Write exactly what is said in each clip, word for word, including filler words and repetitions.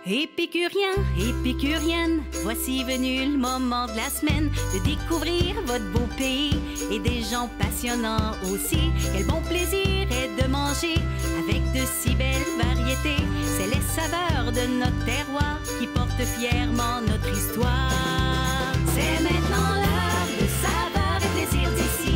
Épicuriens, épicuriennes, voici venu le moment de la semaine de découvrir votre beau pays et des gens passionnants aussi. Quel bon plaisir est de manger avec de si belles variétés. C'est les saveurs de notre terroir qui portent fièrement notre histoire. C'est maintenant l'heure de saveurs et plaisir d'ici.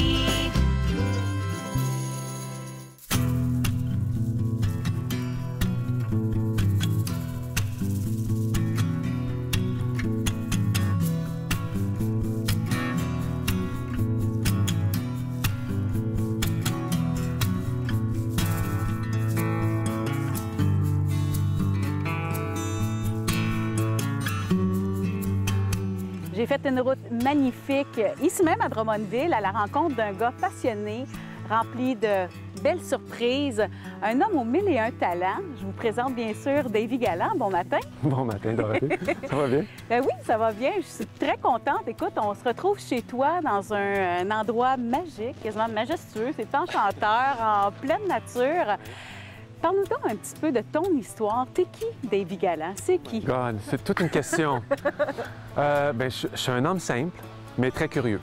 J'ai fait une route magnifique, ici même à Drummondville, à la rencontre d'un gars passionné, rempli de belles surprises, un homme aux mille et un talents. Je vous présente bien sûr Davy Galland. Bon matin. Bon matin, Dorothée. Ça va bien? Ben oui, ça va bien. Je suis très contente. Écoute, on se retrouve chez toi dans un, un endroit magique, quasiment majestueux. C'est enchanteur, en pleine nature. Parle-nous donc un petit peu de ton histoire. T'es qui, Davy Galland? C'est qui? God, c'est toute une question. euh, ben, je, je suis un homme simple, mais très curieux.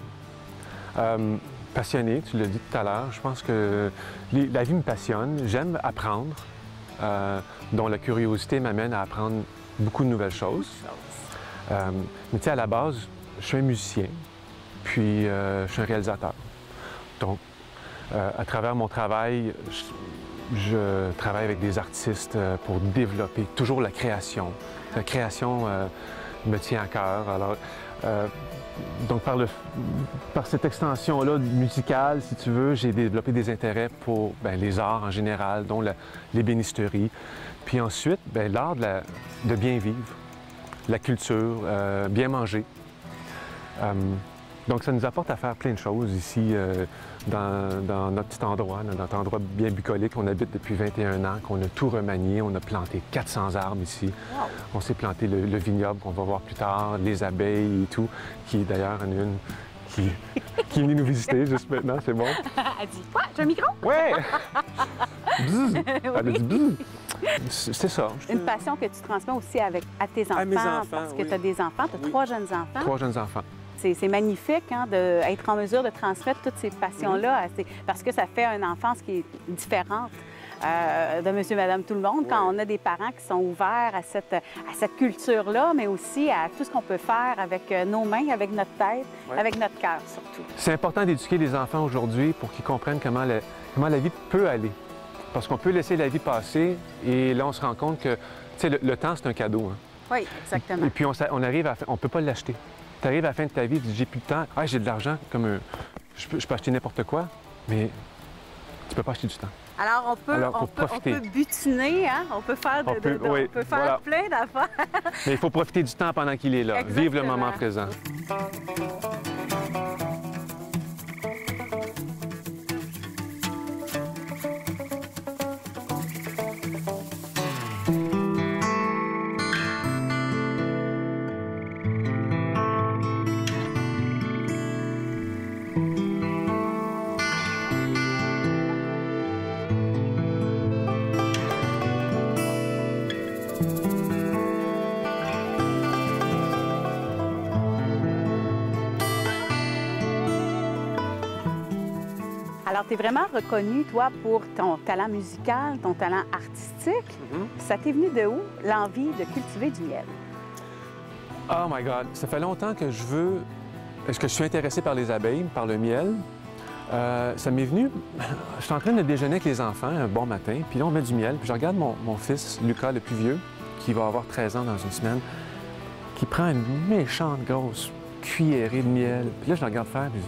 Euh, passionné, tu l'as dit tout à l'heure. Je pense que les, la vie me passionne. J'aime apprendre, euh, dont la curiosité m'amène à apprendre beaucoup de nouvelles choses. Euh, mais tu sais, à la base, je suis un musicien, puis euh, je suis un réalisateur. Donc, euh, à travers mon travail, je, Je travaille avec des artistes pour développer toujours la création. La création euh, me tient à cœur. Alors, euh, donc, par, le, par cette extension-là musicale, si tu veux, j'ai développé des intérêts pour bien, les arts en général, dont la, l'ébénisterie. Puis ensuite, bien, l'art de, la, de bien vivre, la culture, euh, bien manger. Euh, donc, ça nous apporte à faire plein de choses ici. Euh, Dans, dans notre petit endroit, dans notre endroit bien bucolique. On habite depuis vingt et un ans, qu'on a tout remanié. On a planté quatre cents arbres ici. Wow. On s'est planté le, le vignoble qu'on va voir plus tard, les abeilles et tout, qui d'ailleurs en a une qui, qui est venue nous visiter juste maintenant, c'est bon. Elle dit quoi? J'ai un micro? Ouais! Bzzz! Elle a dit bzzz! C'est ça. Une passion que tu transmets aussi avec, à tes enfants, à mes enfants parce que oui. tu as des enfants, tu as oui. trois jeunes enfants. Trois jeunes enfants. C'est magnifique hein, d'être en mesure de transmettre toutes ces passions-là, oui. parce que ça fait une enfance qui est différente euh, de monsieur, madame, tout le monde. Oui. Quand on a des parents qui sont ouverts à cette, à cette culture-là, mais aussi à tout ce qu'on peut faire avec nos mains, avec notre tête, oui. avec notre cœur surtout. C'est important d'éduquer les enfants aujourd'hui pour qu'ils comprennent comment la, comment la vie peut aller. Parce qu'on peut laisser la vie passer et là, on se rend compte que le, le temps, c'est un cadeau. Hein. Oui, exactement. Et puis, on, on arrive à... On ne peut pas l'acheter. Tu arrives à la fin de ta vie, tu dis j'ai plus de temps, ah, j'ai de l'argent, comme un... je, peux, je peux acheter n'importe quoi, mais tu peux pas acheter du temps. Alors, on peut, Alors, on peut, on peut butiner, hein? On peut faire, de, on peut, de, de, oui, on peut faire voilà. plein d'affaires. Mais il faut profiter du temps pendant qu'il est là. Exactement. Vive le moment présent. Alors, tu es vraiment reconnu, toi, pour ton talent musical, ton talent artistique. Mm-hmm. Ça t'est venu de où, l'envie de cultiver du miel? Oh my God! Ça fait longtemps que je veux... Est-ce que je suis intéressé par les abeilles, par le miel? Euh, ça m'est venu... Je suis en train de déjeuner avec les enfants un bon matin, puis là, on met du miel, puis je regarde mon, mon fils, Lucas, le plus vieux, qui va avoir treize ans dans une semaine, qui prend une méchante grosse cuillerée de miel. Puis là, je le regarde faire, puis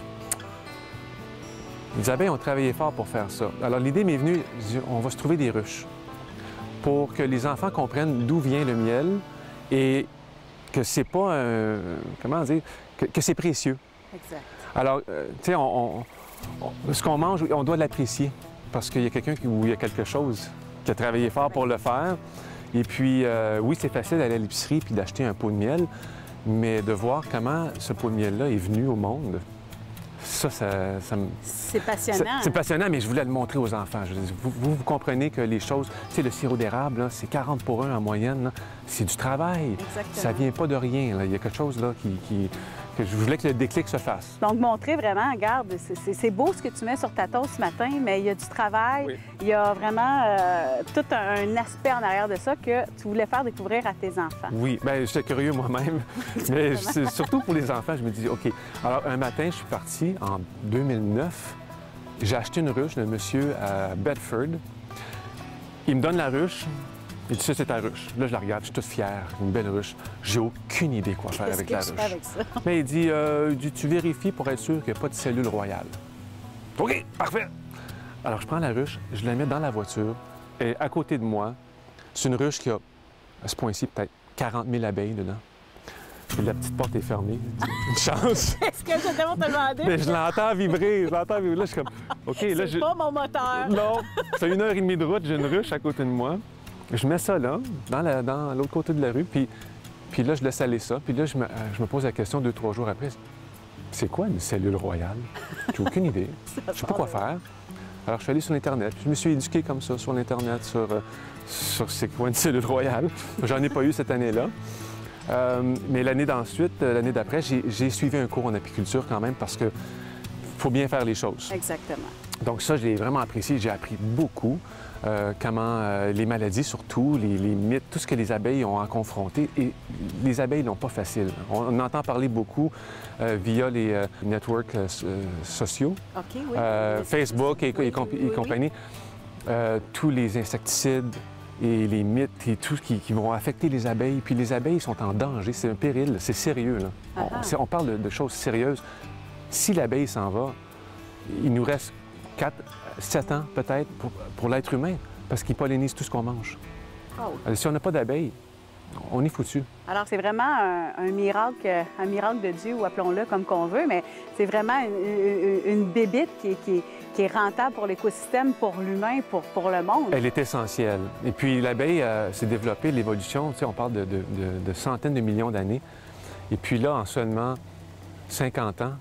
les abeilles ont travaillé fort pour faire ça. Alors, l'idée m'est venue, on va se trouver des ruches pour que les enfants comprennent d'où vient le miel et que c'est pas un... Comment dire? Que, que c'est précieux. Exact. Alors, euh, tu sais, on, on, on, ce qu'on mange, on doit l'apprécier parce qu'il y a quelqu'un qui, ou il y a quelque chose qui a travaillé fort pour le faire. Et puis, euh, oui, c'est facile d'aller à l'épicerie puis d'acheter un pot de miel, mais de voir comment ce pot de miel-là est venu au monde, Ça, ça, ça me... C'est passionnant. C'est passionnant, mais je voulais le montrer aux enfants. Je dis, vous, vous, vous comprenez que les choses... Tu sais, le sirop d'érable, c'est quarante pour un en moyenne. C'est du travail. Exactement. Ça vient pas de rien. Là. Il y a quelque chose là qui... qui... que je voulais que le déclic se fasse. Donc, montrer vraiment, regarde, c'est beau ce que tu mets sur ta toast ce matin, mais il y a du travail. Oui. Il y a vraiment euh, tout un aspect en arrière de ça que tu voulais faire découvrir à tes enfants. Oui, bien, j'étais curieux moi-même, mais c'est surtout pour les enfants, je me dis, OK. Alors, un matin, je suis parti en deux mille neuf. J'ai acheté une ruche d'un monsieur à Bedford. Il me donne la ruche. Il dit, ça, c'est ta ruche. Là, je la regarde, je suis toute fière. Une belle ruche. J'ai aucune idée quoi faire avec la ruche. Avec ça? Mais il dit, euh, tu vérifies pour être sûr qu'il n'y a pas de cellule royale. OK, parfait. Alors, je prends la ruche, je la mets dans la voiture. Et à côté de moi, c'est une ruche qui a, à ce point-ci, peut-être quarante mille abeilles dedans. Et la petite porte est fermée. Une chance. Est-ce que je t'ai demandé? Mais je l'entends vibrer, je l'entends vibrer. Là, je suis comme, OK, là, je... C'est pas mon moteur. Non, c'est une heure et demie de route, j'ai une ruche à côté de moi. Je mets ça là, dans l'autre dans l'autre côté de la rue, puis, puis là, je laisse aller ça. Puis là, je me, je me pose la question deux, trois jours après, c'est quoi une cellule royale? J'ai aucune idée. Je sais pas quoi faire. Alors, je suis allé sur l'Internet. Je me suis éduqué comme ça sur l'Internet, sur, euh, sur c'est quoi une cellule royale. J'en ai pas eu cette année-là. Euh, mais l'année d'ensuite, l'année d'après, j'ai suivi un cours en apiculture quand même parce que faut bien faire les choses. Exactement. Donc ça, je l'ai vraiment apprécié. J'ai appris beaucoup. Euh, comment euh, les maladies, surtout, les, les mythes, tout ce que les abeilles ont à confronter. Et les abeilles n'ont pas facile. On, on entend parler beaucoup euh, via les euh, networks euh, sociaux, OK, oui. euh, Facebook et, oui, et, comp oui, et oui, compagnie. Euh, tous les insecticides et les mythes et tout ce qui, qui vont affecter les abeilles. Puis les abeilles sont en danger. C'est un péril. C'est sérieux. Là. Ah ah. On, on parle de, de choses sérieuses. Si l'abeille s'en va, il nous reste quatre, sept ans peut-être pour, pour l'être humain, parce qu'il pollinisent tout ce qu'on mange. Oh. Alors, si on n'a pas d'abeilles, on est foutu. Alors, c'est vraiment un, un miracle, un miracle de Dieu, ou appelons-le comme qu'on veut, mais c'est vraiment une, une, une bébite qui, qui, qui est rentable pour l'écosystème, pour l'humain, pour, pour le monde. Elle est essentielle. Et puis, l'abeille euh, s'est développée, l'évolution, tu sais, on parle de, de, de, de centaines de millions d'années. Et puis là, en seulement cinquante ans,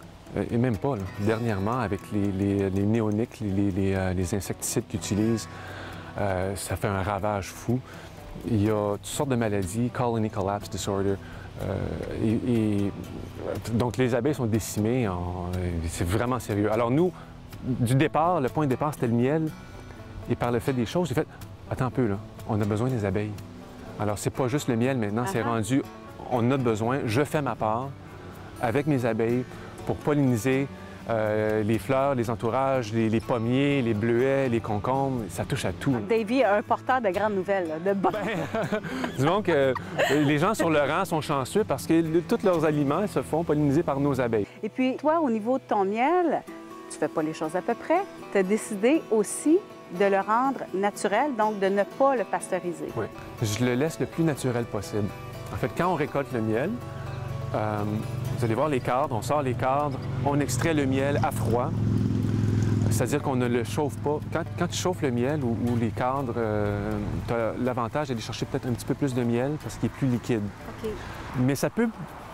et même pas, là. Dernièrement, avec les, les, les néoniques, les, les, euh, les insecticides qu'ils utilisent, euh, ça fait un ravage fou. Il y a toutes sortes de maladies, colony collapse disorder. Euh, et, et, donc, les abeilles sont décimées. C'est vraiment sérieux. Alors, nous, du départ, le point de départ, c'était le miel. Et par le fait des choses, j'ai fait, attends un peu, là, on a besoin des abeilles. Alors, c'est pas juste le miel maintenant, c'est rendu, on en a besoin. Je fais ma part avec mes abeilles pour polliniser euh, les fleurs, les entourages, les, les pommiers, les bleuets, les concombres. Ça touche à tout. Davy est un porteur de grandes nouvelles, là, de bon. Ben, disons que euh, les gens sur le rang sont chanceux parce que le, tous leurs aliments se font polliniser par nos abeilles. Et puis, toi, au niveau de ton miel, tu fais pas les choses à peu près. Tu as décidé aussi de le rendre naturel, donc de ne pas le pasteuriser. Oui. Je le laisse le plus naturel possible. En fait, quand on récolte le miel, euh, vous allez voir les cadres, on sort les cadres, on extrait le miel à froid, c'est-à-dire qu'on ne le chauffe pas. Quand, quand tu chauffes le miel ou, ou les cadres, euh, tu as l'avantage d'aller chercher peut-être un petit peu plus de miel parce qu'il est plus liquide. OK. Mais ça peut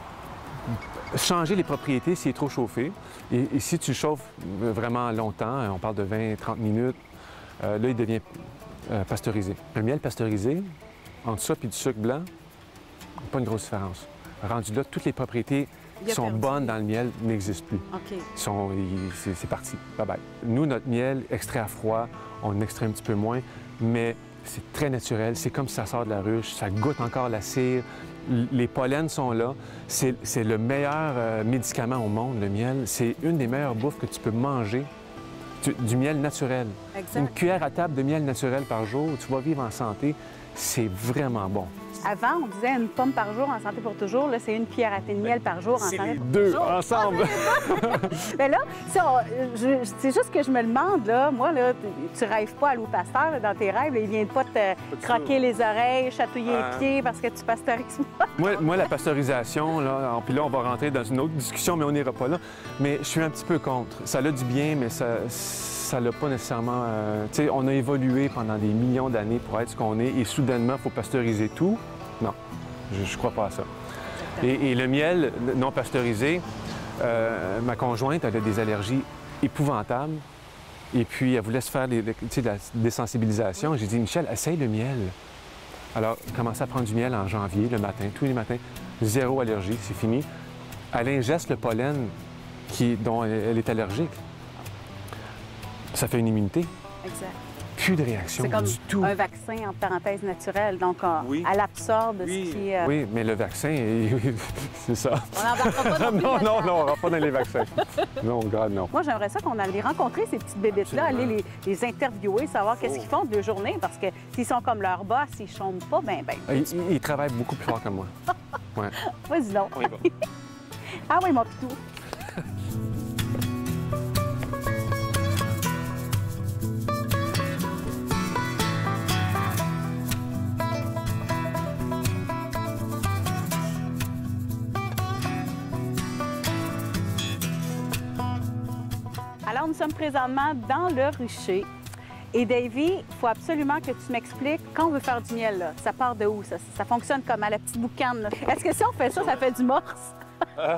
changer les propriétés s'il est trop chauffé. Et, et si tu chauffes vraiment longtemps, on parle de vingt à trente minutes, euh, là, il devient euh, pasteurisé. Un miel pasteurisé, entre ça et du sucre blanc, pas une grosse différence. Rendu là, toutes les propriétés qui sont perdu. bonnes dans le miel n'existent plus. OK. C'est parti. Bye-bye. Nous, notre miel extrait à froid, on extrait un petit peu moins, mais c'est très naturel. C'est comme si ça sort de la ruche, ça goûte encore la cire. Les pollens sont là. C'est le meilleur euh, médicament au monde, le miel. C'est une des meilleures bouffes que tu peux manger. Du, du miel naturel. Exact. Une cuillère à table de miel naturel par jour, tu vas vivre en santé. C'est vraiment bon. Avant, on disait une pomme par jour en santé pour toujours. Là, c'est une cuillère à thé de miel par jour en santé pour Deux toujours. ensemble. Mais là, c'est juste que je me demande, là, moi, là, tu rêves pas à Loup Pasteur là, dans tes rêves. Là, il vient pas te croquer les oreilles, chatouiller euh... les pieds parce que tu pasteurises pas. moi, moi, la pasteurisation, là, puis là, on va rentrer dans une autre discussion, mais on n'ira pas là. Mais je suis un petit peu contre. Ça a du bien, mais ça... ça l'a pas nécessairement... Euh, tu sais, on a évolué pendant des millions d'années pour être ce qu'on est, et soudainement, il faut pasteuriser tout. Non, je ne crois pas à ça. Et, et le miel non pasteurisé, Euh, ma conjointe, elle a des allergies épouvantables. Et puis, elle voulait se faire les, les, tu sais, de la désensibilisation. Oui. J'ai dit, Michel, essaye le miel. Alors, commencer à prendre du miel en janvier, le matin, tous les matins. Zéro allergie, c'est fini. Elle ingeste le pollen qui, dont elle, elle est allergique. Ça fait une immunité. Exact. Plus de réaction du tout. C'est comme un vaccin, en parenthèse, naturelle. Donc, on, oui. elle absorbe oui. ce qui... Euh... Oui, mais le vaccin, c'est ça. On n'embarquera pas non plus. Non, non, non, on va pas dans les vaccins. Non, God, non. Moi, j'aimerais ça qu'on allait rencontrer ces petites bébêtes-là, aller les, les interviewer, savoir qu'est-ce oh. qu'ils font de journée, parce que s'ils sont comme leur boss, s'ils ne chôment pas, ben ben. Ils, ils, ils travaillent beaucoup plus fort que moi. Ouais. Vas-y donc. On y va. Ah oui, mon pitou. Alors, nous sommes présentement dans le rucher. Et Davy, il faut absolument que tu m'expliques, quand on veut faire du miel, là, ça part de où? Ça, ça fonctionne comme à la petite boucane. Est-ce que si on fait ça, ça fait du morse? Euh,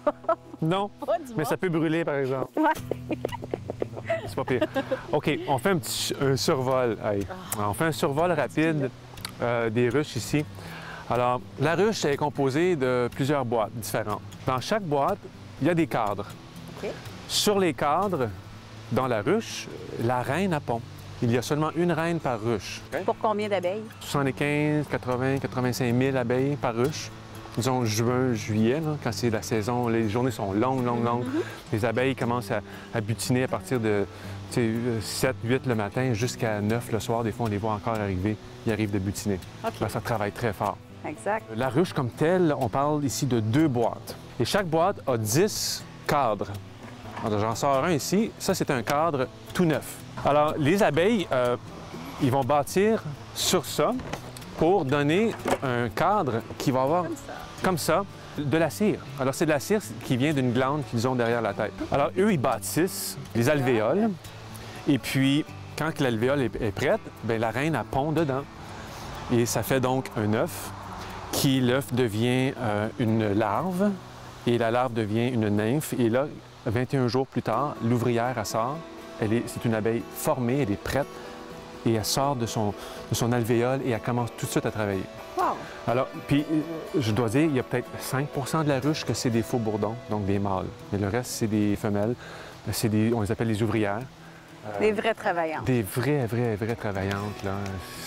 non, pas du mais ça peut brûler, par exemple. Ouais. C'est pas pire. OK, on fait un petit un survol. Hey. On fait un survol rapide euh, des ruches ici. Alors, la ruche est composée de plusieurs boîtes différentes. Dans chaque boîte, il y a des cadres. OK. Sur les cadres, dans la ruche, la reine à pond. Il y a seulement une reine par ruche. Okay. Pour combien d'abeilles? soixante-quinze, quatre-vingts, quatre-vingt-cinq mille abeilles par ruche. Disons juin, juillet, là, quand c'est la saison, les journées sont longues, longues, longues. Mm-hmm. Les abeilles commencent à, à butiner à partir de sept, huit le matin jusqu'à neuf le soir. Des fois, on les voit encore arriver. Ils arrivent de butiner. Okay. Là, ça travaille très fort. Exact. La ruche comme telle, on parle ici de deux boîtes. Et chaque boîte a dix cadres. J'en sors un ici. Ça, c'est un cadre tout neuf. Alors, les abeilles, euh, ils vont bâtir sur ça pour donner un cadre qui va avoir, comme ça, comme ça de la cire. Alors, c'est de la cire qui vient d'une glande qu'ils ont derrière la tête. Alors, eux, ils bâtissent les alvéoles. Et puis, quand l'alvéole est, est prête, bien, la reine, elle pond dedans. Et ça fait donc un œuf qui, l'œuf devient euh, une larve. Et la larve devient une nymphe. Et là, vingt et un jours plus tard, l'ouvrière, elle sort. Elle est, c'est une abeille formée, elle est prête. Et elle sort de son, de son alvéole et elle commence tout de suite à travailler. Wow! Alors, puis, je dois dire, il y a peut-être cinq pour cent de la ruche que c'est des faux bourdons, donc des mâles. Mais le reste, c'est des femelles. C'est des, on les appelle les ouvrières. Des vraies travaillantes. Des vraies, vraies, vraies travaillantes, là.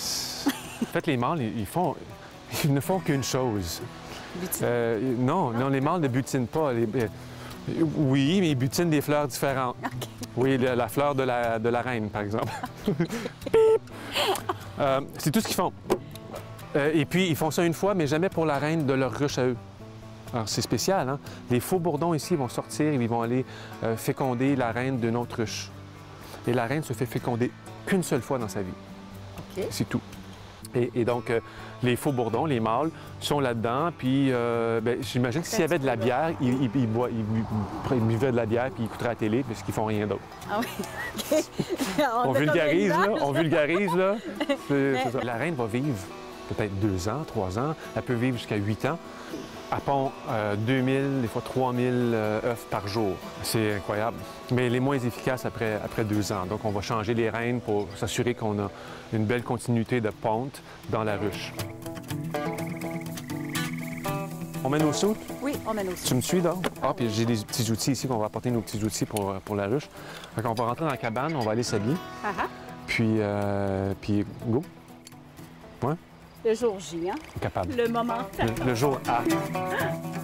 En fait, les mâles, ils, font, ils ne font qu'une chose. Euh, non, non, les mâles ne butinent pas. Les, oui, mais ils butinent des fleurs différentes. Okay. Oui, la, la fleur de la, de la reine, par exemple. euh, c'est tout ce qu'ils font. Euh, et puis, ils font ça une fois, mais jamais pour la reine de leur ruche à eux. Alors, c'est spécial, hein? Les faux bourdons ici vont sortir et ils vont aller euh, féconder la reine d'une autre ruche. Et la reine se fait féconder qu'une seule fois dans sa vie. Okay. C'est tout. Et, et donc, euh, les faux bourdons, les mâles, sont là-dedans. Puis, euh, j'imagine que s'il y avait de la bière, ils, ils, ils, boivent, ils, ils buvaient de la bière puis ils écouteraient la télé parce qu'ils font rien d'autre. Ah oui? on, on vulgarise, là. On vulgarise, là. C'est, c'est ça. La reine va vivre peut-être deux ans, trois ans. Elle peut vivre jusqu'à huit ans. Elle pond euh, deux mille, des fois trois mille euh, œufs par jour. C'est incroyable. Mais elle est moins efficace après, après deux ans. Donc, on va changer les reines pour s'assurer qu'on a une belle continuité de ponte dans la ruche. On met nos soutes? Oui, on met nos soutes. Tu me suis, donc? Ah, puis j'ai des petits outils ici, qu'on va apporter nos petits outils pour, pour la ruche. Donc, on va rentrer dans la cabane, on va aller s'habiller. Uh-huh. Puis, euh, puis, go. Ouais. Le jour J, hein? Capable. Le moment. Le, le jour A.